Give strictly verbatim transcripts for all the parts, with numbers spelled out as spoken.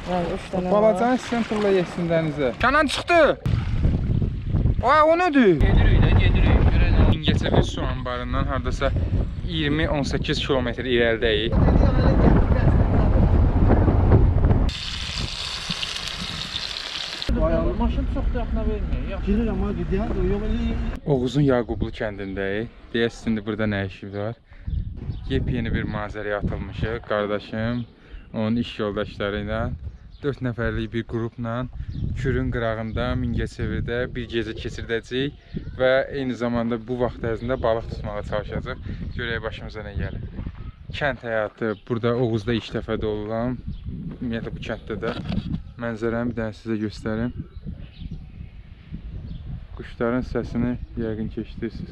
Yəni üç dənə. Balacanı istəyən tulla yesin dənizə. Canan çıxdı. Ay, o nədir? Gedirik də, gedirik. Görəcəm. Mingəçevir su anbarından hardasa iyirmi on səkkiz kilometr irəlidəyik. Maşın çox da yaxına vermir. Gelir ama gidiyor da yok öyle. Oğuzun Yaqublu kəndindəyik. Deyəsiz indi burada nə işimiz var? Yepyeni bir mazərəyə atılmışıq. Qardaşım, onun iş yoldaşları ilə dörd nəfərlik bir qrupla Kürün qırağında, Mingəçevirdə bir gecə keçirdəcəyik və eyni zamanda bu vaxt ərzində balıq tutmağa çalışacaq. Görək başımıza nə gəlir. Kənd həyatı, burada Oğuzda ilk dəfə də oluram. Ümumiyyətlə bu kənddə də mənzərəni bir dənə sizə göstərim. Quşların səsini yəqin keçdirsiniz.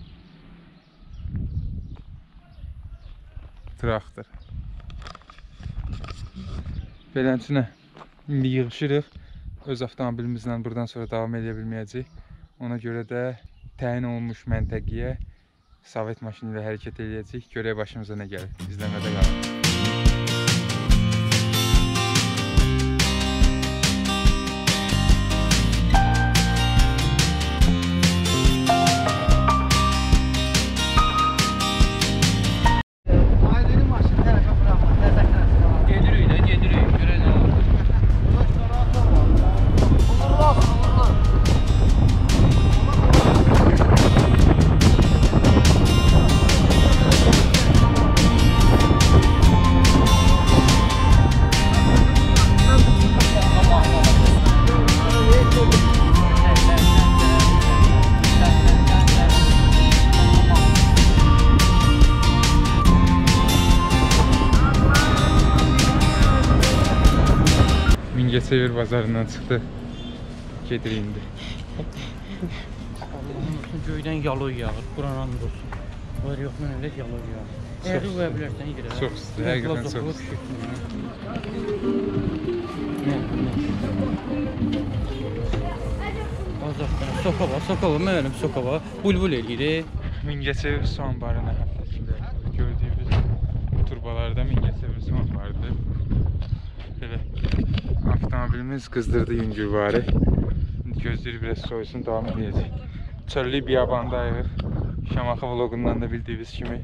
Traktor. Belənçinə indi yığışırıq. Öz avtomobilimizlə buradan sonra davam edə bilməyəcəyik. Ona görə də təyin olunmuş məntəqəyə Sovet maşını ilə hərəkət edəcəyik. Görək başımıza nə gəlir. İzləmədə qalın. Mingəçevir bazarından çıxdı. Gedirik indi. Allah'ın göydən yaloy yağır. Buranın olsun. Var yox, mən elə yaloy yağır. Eğer qoya bilərsən, girə. Çox isti, həqiqətən çox isti. Azaqdan, sokava, sokava, mənim sokava. Bulbul eləyir. Mingəçevir su anbarına gördüyümüz turbalarda Mingəçevir su anbarıdır. Belə avtomobilimiz qızdırdı yüngülvari. Gözləyir biraz soyusun, davam edəcək. Çöllü biyabandayıq. Şamaxı vlogundan da bildiyiniz kimi.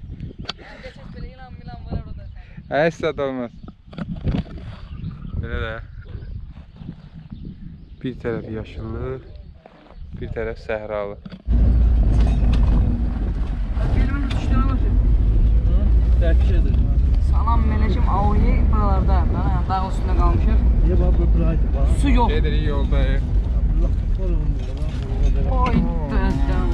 Hə, istəd olmaz. Belə də. Bir tərəf yaşıllıq, bir tərəf səhralı. Dərkişədir. Salam Melekim Aoyi buralarda. Dağ üstündə qalmışıq. Niye bak bu buraydı bak. Su yox. Gedirik yoldayıq. Allah tutmalı onu da bak. Oy dedəm.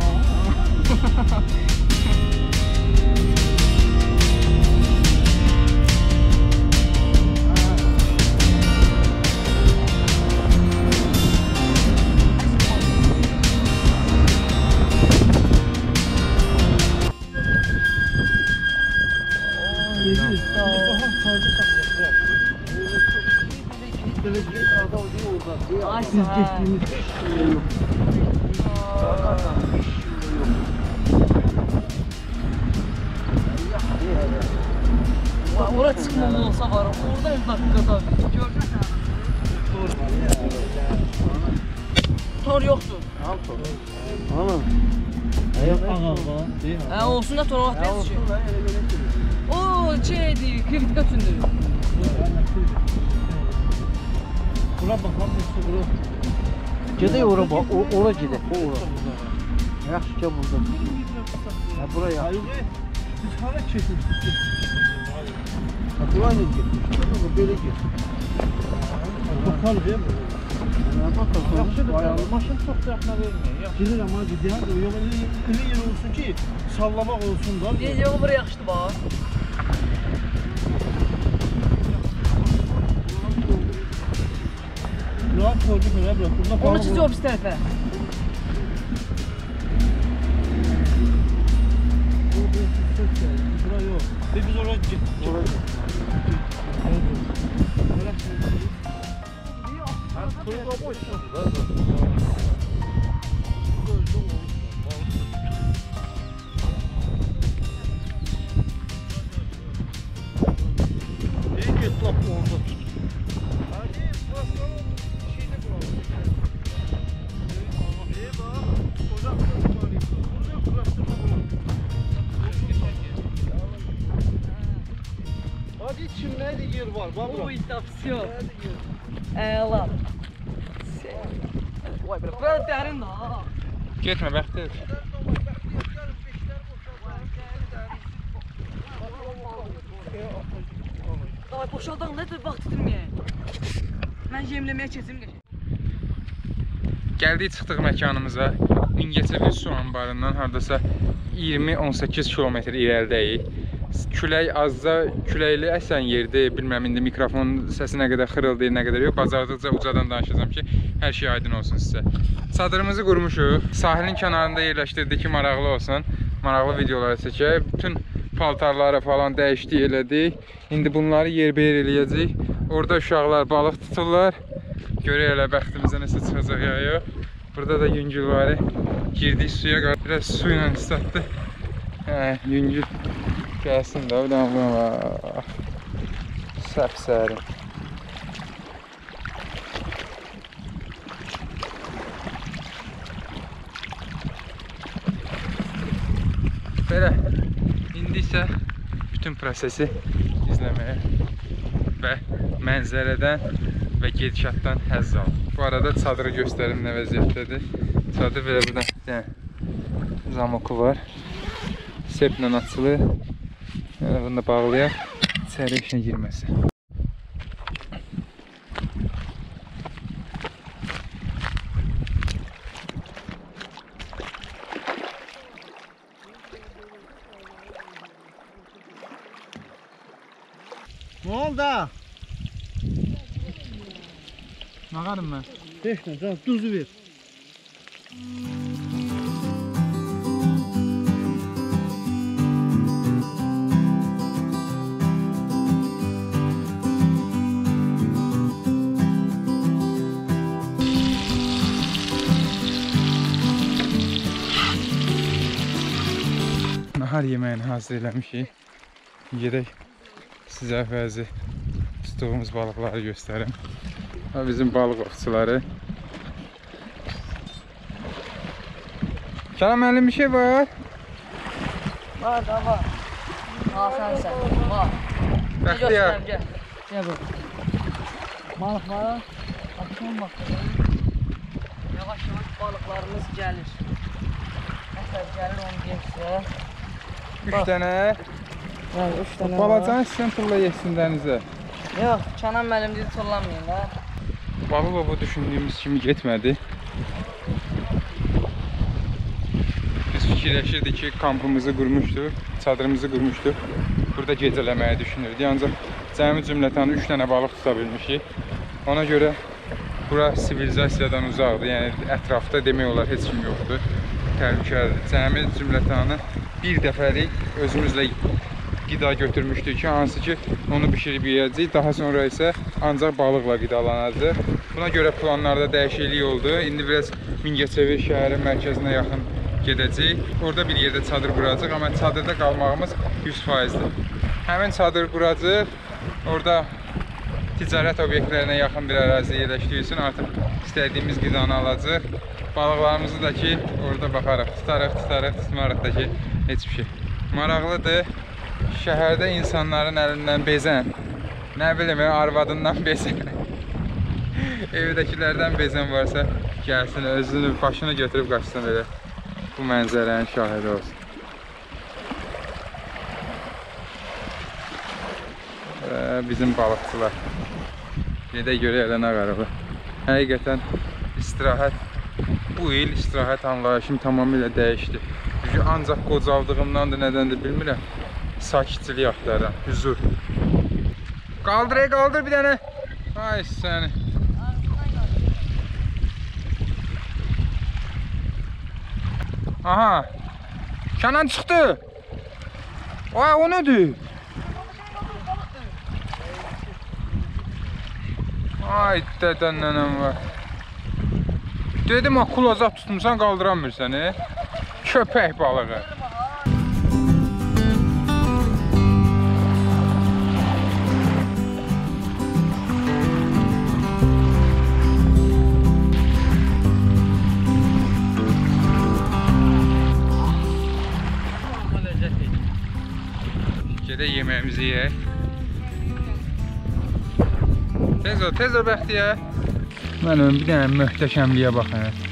Ay Biz geçtiğimiz şey yok. Oraya çıkmalı olsa var. Orada bir dakikada. Görürsən. Tor yoxdur. Ama. Ayak ağal var. Hə, olsun da tor vaxt ki. O, şeydir, kritika üçündür. Buna bakalım işte bura. Gedək ora bax, ora gedək, o ora. Yaxşı ki burada. Ha buraya. Biz hara keçdik? Ha buraya getdik. Belə getdik. Bakalım ya. Ne bakalım? Yaxşı da maşın çox da yaxına vermir. Gelir ama gidiyor da yok elə yer olsun ki sallamaq olsun da. Video bura yaxşıdır bax. Rahat koyduk öyle bırak. Onu çiziyor biz tərəfə. Buraya yok. Ve biz oraya gittik. Oraya gittik. Turba boş. İyi ki laf orada. Ой, да все. Ee, ладно. Vay be, bura dərin ha. Getmə, bəxtdir. Davay boşaldan ne de vaxt itirməyək. Mən yemləməyə keçim qəşəng. Gəldik çıxdıq məkanımıza. Mingəçevir su anbarından hardasa iyirmi on səkkiz kilometr irəlidəyik. Külək azca küləkli əsən yerdir. Bilməm indi mikrofonun səsi nə qədər xırıldayır, nə qədər yox. Bacardıqca ucadan danışacağam ki, hər şey aydın olsun sizə. Çadırımızı qurmuşuq. Sahilin kənarında yerləşdirdik ki, maraqlı olsun. Maraqlı videolar çəkək. Bütün paltarları falan dəyişdik, elədik. İndi bunları yerbəyer eləyəcək. Orada uşaqlar balıq tuturlar. Görək elə bəxtimizə nəsə çıxacaq ya yox. Burada da yüngül var. Girdik suya, biraz su ilə ıslatdı. Hə, yüngül gəlsin də, bir dənə buna bax. Səpsəri. Belə, indi isə bütün prosesi izləməyə və mənzərədən və gedişatdan həzz alın. Bu arada çadırı göstərim nə vəziyyətdədir. Çadır belə buradan bir dənə zamoku var. Seplə açılır. Yəni bunu da bağlayaq. İçəri işinə girməsin. Ne oldu? Mağarım mən. Beş tane, canım, tuzu ver. Nahar yeməyini hazır eləmişik. Gedək sizə bəzi tutduğumuz balıqları göstərim. Bizim balıq ovçuları. Kəram müəllim bir şey var. Var da var. Ha sen sen. Var. Bəxtiyar. Gel. Gel bu. Balıklara akşam vakti. Yavaş yavaş balıklarımız gelir. Mesela gelir onu geçse. Üç dənə. Yani üç tane Balacan istəyən tulla yesin dənizə. Yok, Kənan müəllim dedi turlamayın da. Balıq bu düşündüyümüz kimi getmədi. Biz fikirləşirdik ki, kampımızı qurmuşduq, çadırımızı qurmuşduq. Burada gecələməyi düşünürdük. Ancaq cəmi cümlətanı üç dənə balıq tuta bilmişik. Ona görə bura sivilizasiyadan uzaqdır. Yəni ətrafda demək olar heç kim yoxdur. Təhlükəlidir. Cəmi cümlətanı bir dəfəlik özümüzlə qida götürmüşdük ki, hansı ki onu bişirib yeyəcəyik. Daha sonra isə ancaq balıqla qidalanacaq. Buna görə planlarda dəyişiklik oldu. İndi biraz Mingəçevir şəhərin mərkəzinə yaxın gedəcəyik. Orada bir yerdə çadır quracaq, amma çadırda qalmağımız yüz faizdir. Həmin çadır quracaq. Orada ticarət obyektlərinə yaxın bir ərazi yerləşdiyi üçün artıq istədiyimiz qidanı alacaq. Balıqlarımızı da ki, orada baxarıq, tutarıq, tutarıq, tutmarıq da ki, heç bir şey. Maraqlıdır. Şəhərdə insanların əlindən bezən, nə bilim, arvadından bezən, evdəkilərdən bezən varsa gəlsin, özünü, başını götürüb qaçsın elə. Bu mənzərənin şahidi olsun. Və bizim balıqçılar. Gedək görək elə nə qarabı. Həqiqətən istirahət, bu il istirahət anlayışım tamamilə dəyişdi. Çünki ancaq qocaldığımdandır, nədəndir bilmirəm. Sakitçilik axtarıram, hüzur. Qaldır, ey, qaldır bir dənə. Ay səni. Aha. Kənan çıxdı. Ay, o nədir? Ay, dədən nənəm var. Dedim, akula zat tutmuşsan, qaldıramır səni. Köpək balığı. Gedək yeməyimizi yeyək. Tez ol, tez ol Bəxtiyar. Mənim bir dənə möhtəşəmliyə baxın.